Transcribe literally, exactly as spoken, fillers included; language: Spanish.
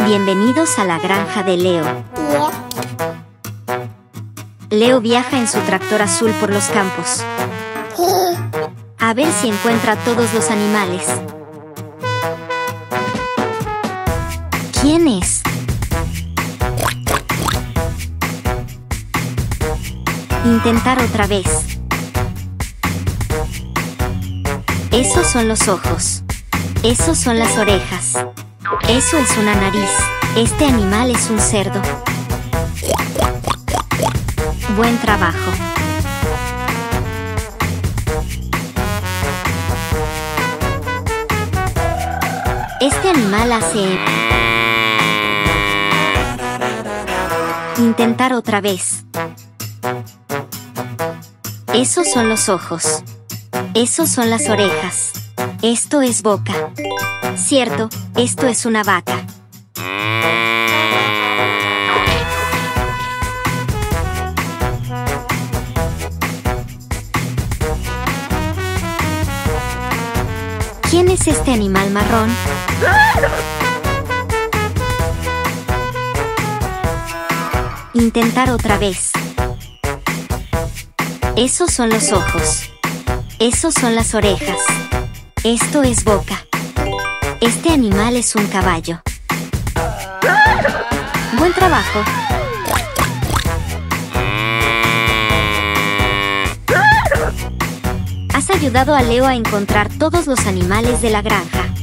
Bienvenidos a la granja de Leo. Leo viaja en su tractor azul por los campos. A ver si encuentra a todos los animales. ¿Quién es? Intentar otra vez. Esos son los ojos. Esos son las orejas. Eso es una nariz. Este animal es un cerdo. Buen trabajo. Este animal hace... Intentar otra vez. Esos son los ojos. Esos son las orejas. Esto es boca. Cierto, esto es una vaca. ¿Quién es este animal marrón? Intentar otra vez. Esos son los ojos. Esos son las orejas. Esto es boca. Este animal es un caballo. Buen trabajo. Has ayudado a Leo a encontrar todos los animales de la granja.